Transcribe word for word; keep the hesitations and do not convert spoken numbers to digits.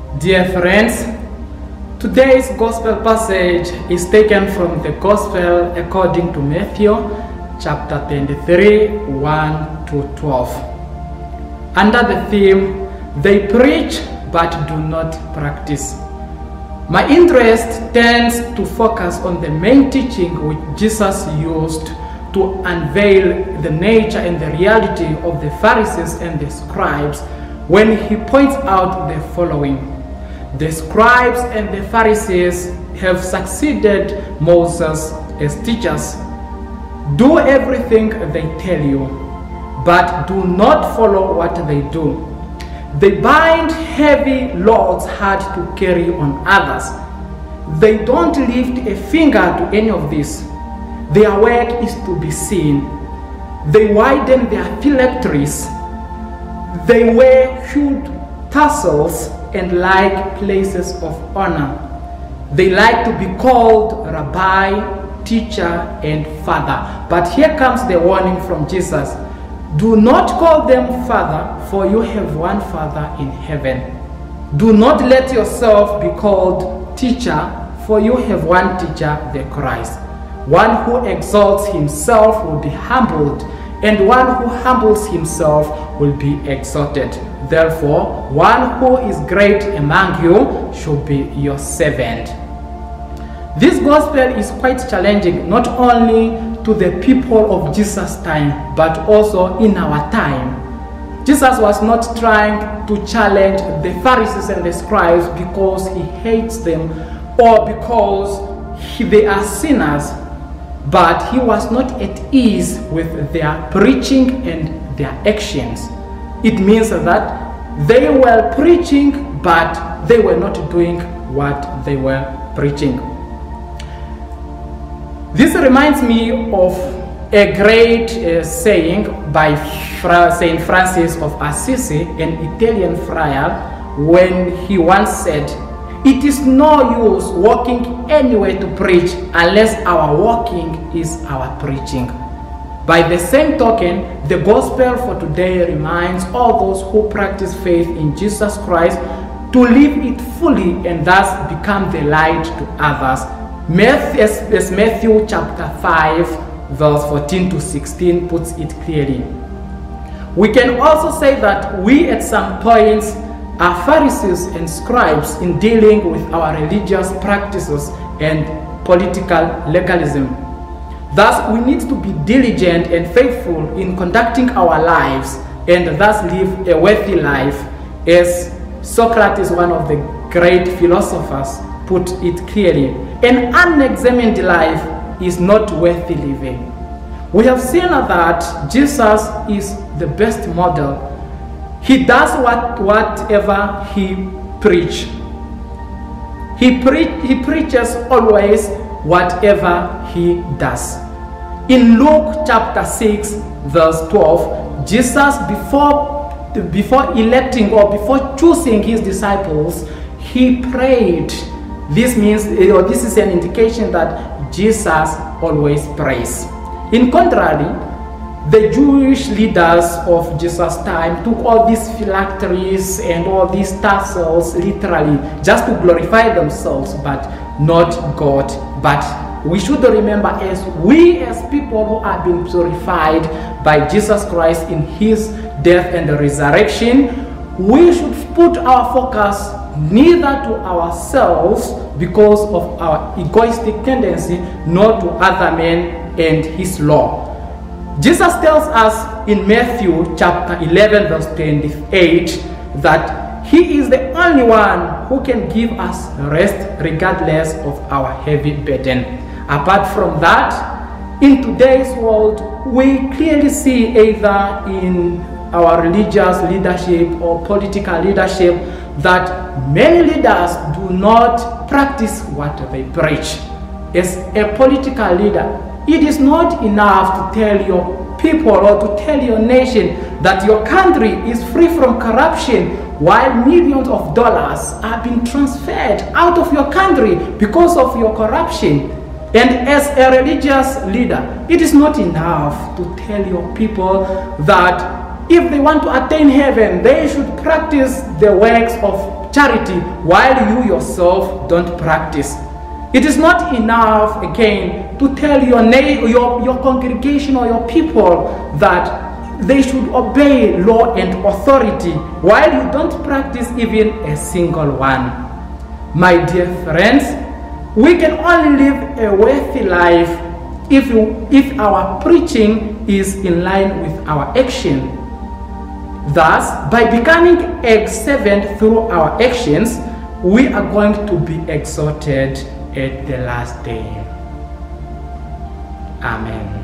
Dear friends, today's gospel passage is taken from the gospel according to Matthew chapter twenty-three, one to twelve. Under the theme, they preach but do not practice. My interest tends to focus on the main teaching which Jesus used to unveil the nature and the reality of the Pharisees and the scribes when he points out the following. The scribes and the Pharisees have succeeded Moses as teachers. Do everything they tell you, but do not follow what they do. They bind heavy loads hard to carry on others. They don't lift a finger to any of this. Their work is to be seen. They widen their phylacteries. They wear huge tassels and like places of honor. They like to be called rabbi, teacher, and father. But here comes the warning from Jesus. Do not call them father, for you have one father in heaven. Do not let yourself be called teacher, for you have one teacher, the Christ. One who exalts himself will be humbled, and one who humbles himself will be exalted. Therefore, one who is great among you should be your servant. This gospel is quite challenging, not only to the people of Jesus' time, but also in our time. Jesus was not trying to challenge the Pharisees and the scribes because he hates them or because he, they are sinners, but he was not at ease with their preaching and their actions. It means that they were preaching, but they were not doing what they were preaching. This reminds me of a great uh, saying by Fra Saint Francis of Assisi, an Italian friar, when he once said, "It is no use walking anywhere to preach unless our walking is our preaching." By the same token, the gospel for today reminds all those who practice faith in Jesus Christ to live it fully and thus become the light to others. As Matthew chapter five, verse fourteen to sixteen puts it clearly. We can also say that we at some points are Pharisees and scribes in dealing with our religious practices and political legalism. Thus, we need to be diligent and faithful in conducting our lives and thus live a worthy life, as Socrates, one of the great philosophers, put it clearly. An unexamined life is not worthy living. We have seen that Jesus is the best model. He does what, whatever he preach. He, pre he preaches always whatever he does. In Luke chapter six, verse twelve, Jesus, before, before electing or before choosing his disciples, he prayed. This means, or this is an indication that Jesus always prays. In contrary, the Jewish leaders of Jesus' time took all these phylacteries and all these tassels literally just to glorify themselves, but not God. But we should remember, as we as people who have been purified by Jesus Christ in his death and resurrection, we should put our focus neither to ourselves because of our egoistic tendency, nor to other men and his law. Jesus tells us in Matthew chapter eleven, verse twenty-eight, that he is the only one who can give us rest regardless of our heavy burden. Apart from that, in today's world, we clearly see either in our religious leadership or political leadership that many leaders do not practice what they preach. As a political leader, it is not enough to tell your people or to tell your nation that your country is free from corruption, while millions of dollars are being transferred out of your country because of your corruption. And as a religious leader, it is not enough to tell your people that if they want to attain heaven, they should practice the works of charity while you yourself don't practice. It is not enough, again, to tell your, your, your congregation or your people that they should obey law and authority while you don't practice even a single one. My dear friends, we can only live a worthy life if, you, if our preaching is in line with our action. Thus, by becoming excellent through our actions, we are going to be exalted at the last day. Amen.